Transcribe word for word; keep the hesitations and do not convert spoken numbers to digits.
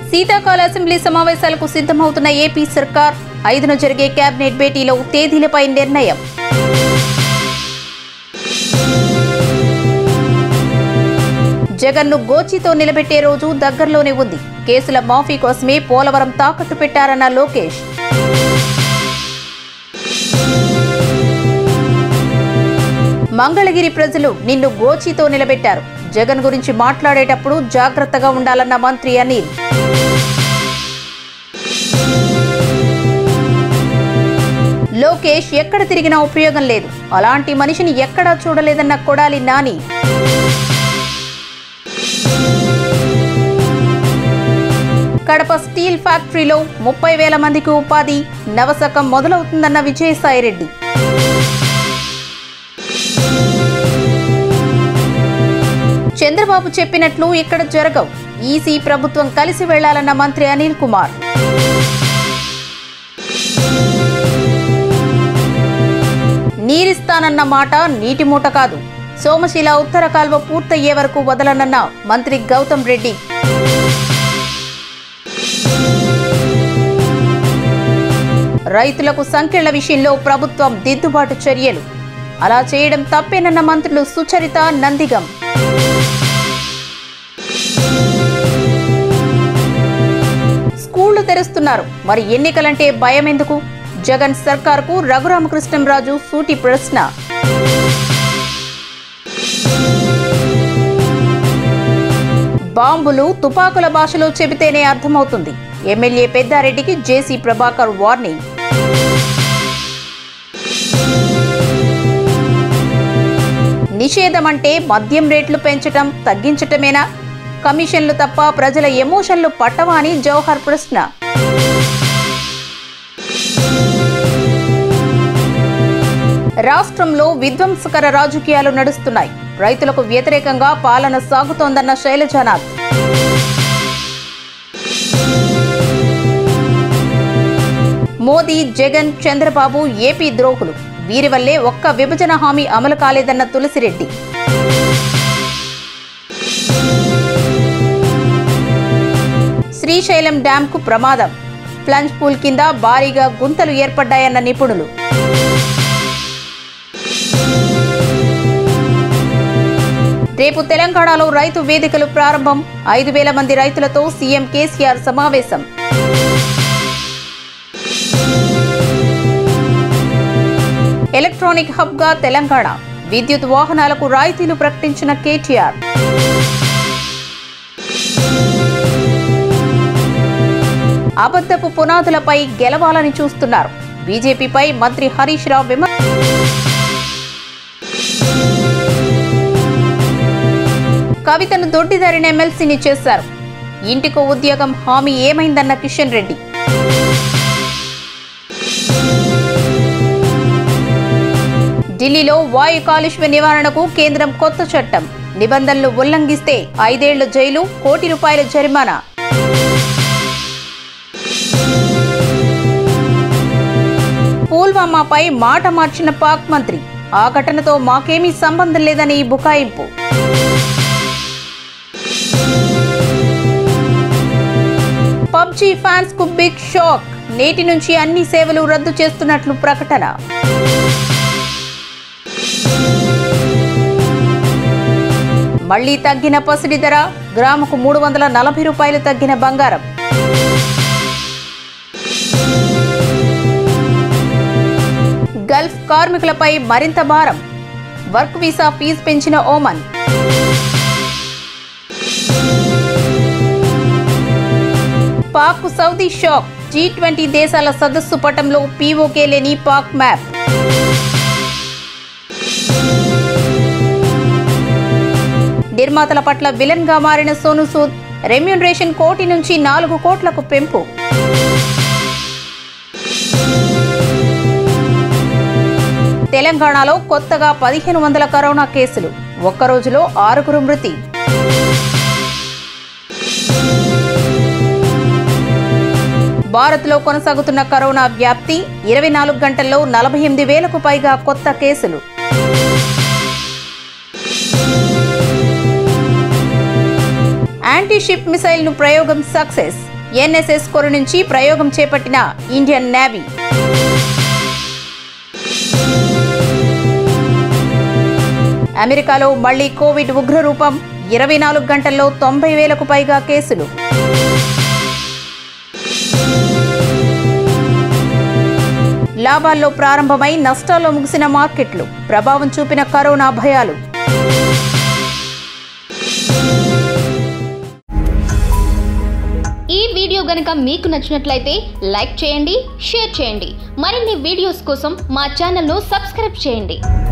శీతాకాల అసెంబ్లీ సమావేశాలకు సిద్ధమవుతున్న ఏపీ సర్కార్ ఐదున జరిగే కేబినెట్ భేటీలో తేదీలపై నిర్ణయం. జగన్ను గోచితో నిలబెట్టే రోజు దగ్గరలోనే ఉంది. కేసుల మాఫీ కోసమే పోలవరం తాకట్టు పెట్టారన్న లోకేష్. మంగళగిరి ప్రజలు నిన్ను గోచితో నిలబెట్టారు. జగన్ గురించి మాట్లాడేటప్పుడు జాగ్రత్తగా ఉండాలన్న మంత్రి అనిల్. లోకేష్ ఎక్కడ తిరిగినా ఉపయోగం లేదు, అలాంటి మనిషిని ఎక్కడా చూడలేదన్న కొడాలి నాని. కడప స్టీల్ ఫ్యాక్టరీలో ముప్పై వేల మందికి ఉపాధి, నవశకం మొదలవుతుందన్న విజయసాయిరెడ్డి. చంద్రబాబు చెప్పినట్లు ఇక్కడ జరగవు, ఈసీ ప్రభుత్వం కలిసి వెళ్లాలన్న మంత్రి అనిల్ కుమార్. నీరిస్తానన్న మాట నీటి మూట కాదు, సోమశిల ఉత్తర కాల్వ పూర్తయ్యే వరకు వదలనన్న మంత్రి గౌతమ్ రెడ్డి. రైతులకు సంఖ్యల విషయంలో ప్రభుత్వం దిద్దుబాటు చర్యలు, అలా చేయడం తప్పేనన్న మంత్రులు సుచరిత, నందిగం. స్కూళ్లు తెరుస్తున్నారు, మరి ఎన్నికలంటే భయం ఎందుకు? జగన్ సర్కార్కు రఘురామకృష్ణంరాజు సూటి ప్రశ్న. బాంబులు తుపాకుల భాషలో చెబితేనే అర్థమవుతుంది. ఎమ్మెల్యే పెద్దారెడ్డికి జేసీ ప్రభాకర్ వార్నింగ్. నిషేధం అంటే మద్యం రేట్లు పెంచటం, తగ్గించటమేనా? కమిషన్లు తప్ప ప్రజల ఎమోషన్లు పట్టవా అని జవహర్ ప్రశ్న. రాష్ట్రంలో విధ్వంసకర రాజకీయాలు నడుస్తున్నాయి, రైతులకు వ్యతిరేకంగా పాలన సాగుతోందన్న శైలజానాథ్. మోదీ, జగన్, చంద్రబాబు ఏపీ ద్రోహులు, వీరి వల్లే ఒక్క విభజన హామీ అమలు కాలేదన్న తులసిరెడ్డి. శ్రీశైలం డ్యాంకు ప్రమాదం, ప్లంజ్ పూల్ కింద భారీగా గుంతలు ఏర్పడ్డాయన్న నిపుణులు. రేపు తెలంగాణలో రైతు వేదికలు ప్రారంభం, ఐదు వేల మంది రైతులతో సీఎం కేసీఆర్ సమావేశం. ఎలక్ట్రానిక్ హబ్ గా తెలంగాణ, విద్యుత్ వాహనాలకు రాయితీలు ప్రకటించిన కేటీఆర్. అబద్ధపు పునాదులపై గెలవాలని చూస్తున్నారు, బీజేపీపై మంత్రి హరీష్ రావు విమర్శ. కవితను దొడ్డిదారిన ఎమ్మెల్సీని చేశారు, ఇంటికో ఉద్యోగం హామీ ఏమైందన్న కిషన్ రెడ్డి. ఢిల్లీలో వాయు కాలుష్య నివారణకు కేంద్రం కొత్త చట్టం, నిబంధనలు ఉల్లంఘిస్తే ఐదేళ్ల జైలు, కోటి రూపాయల జరిమానా. పుల్వామాపై మాట మార్చిన పాక్ మంత్రి, ఆ ఘటనతో మాకేమీ సంబంధం లేదని బుకాయింపు. పబ్జీ ఫ్యాన్స్ కు బిగ్ షాక్, నేటి నుంచి అన్ని సేవలు రద్దు చేస్తున్నట్లు ప్రకటన. మళ్లీ తగ్గిన పసిడి ధర, గ్రాముకు మూడు వందల నలభై రూపాయలు తగ్గిన బంగారం. గల్ఫ్ కార్మికులపై మరింత భారం, వర్క్ వీసా ఫీజు పెంచిన Oman. Pak Saudi shock, G twenty దేశాల సదస్సు పటంలో పీఓకే లేని పాక్ మ్యాప్. నిర్మాతల పట్ల విలన్ గా మారిన సోను సూద్, రెమ్యూనరేషన్ కోటి నుంచి నాలుగు కోట్లకు పెంపు. తెలంగాణలో కొత్తగా పదిహేను వందల కరోనా కేసులు, ఒక్క రోజులో ఆరుగురు మృతి. భారత్లో కొనసాగుతున్న కరోనా వ్యాప్తి, ఇరవై నాలుగు గంటల్లో నలభై ఎనిమిది వేలకు పైగా కొత్త కేసులు. యాంటీ షిప్ మిసైల్ ను ప్రయోగం సక్సెస్, ఎన్ఎస్ఎస్ కొర నుంచి ప్రయోగం చేపట్టిన ఇండియన్ నేవీ. అమెరికాలో మళ్లీ కోవిడ్ ఉగ్రరూపం. ఇరవై నాలుగు గంటల్లో తొంభై వేలకు పైగా కేసులు. లాభాల్లో ప్రారంభమై నష్టాల్లో ముగిసిన మార్కెట్లు. ప్రభావం చూపిన కరోనా భయాలు. ఈ వీడియో గనుక మీకు నచ్చినట్లయితే లైక్ చేయండి, షేర్ చేయండి. మరిన్ని వీడియోస్ కోసం మా ఛానల్ను సబ్స్క్రైబ్ చేయండి.